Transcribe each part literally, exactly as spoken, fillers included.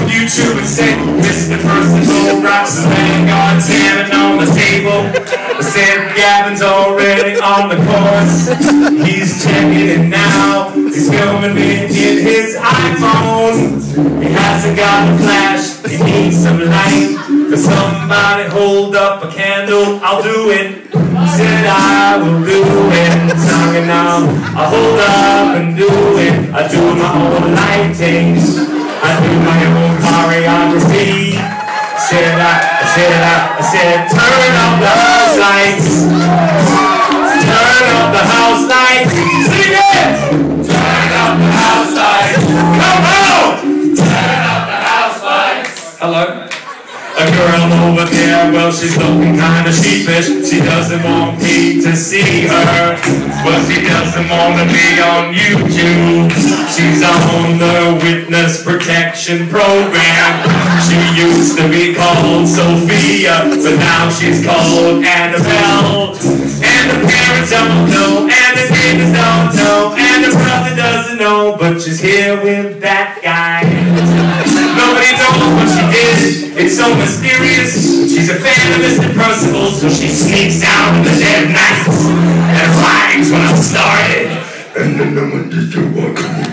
future would say, Mister Personal rocks the Vanguard salmon on the table. I said Gavin's already on the course. He's checking it now. He's filming me in his iPhone. He hasn't got a flash. He needs some light. Could somebody hold up a candle? I'll do it. Said I will do it. Song now. I hold up and do it. I do my own lighting. I do my own choreography. Said I, I said I, I said turn up the house lights. Turn up the house lights. Sing it. Turn up the house lights. Come on. Turn up the house lights. Hello. A girl over there, well, she's looking kinda sheepish. She doesn't want me to see her, but she doesn't want to be on YouTube. She's on the witness protection program. She used to be called Sophia, but now she's called Annabelle. And the parents don't know, and the neighbors don't know, and the brother doesn't know, but she's here with that guy. Nobody knows what she did. It's so mysterious. She's a fan of Mister Percival, so she sneaks out in the dead night and rhymes when I started. And then I'm gonna just do what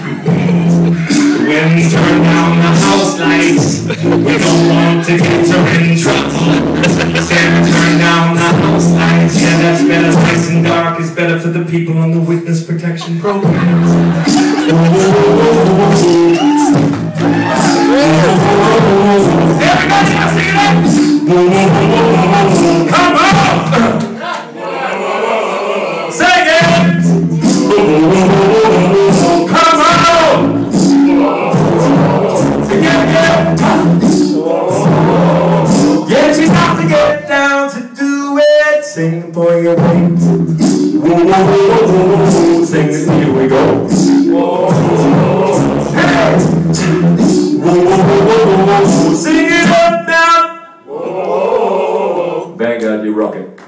when we turn down the house lights, we don't want to get her in trouble. Said turn down the house lights. Yeah, that's better. Nice and dark is better for the people on the witness protection program. Everybody, now sing it up! Come on! Sing it! Come on! Yeah, yeah! Yeah, she's about to get down to do it. Sing for your weight. Sing it, here we go. Hey! Sing it up now! Vanguard, you rock it.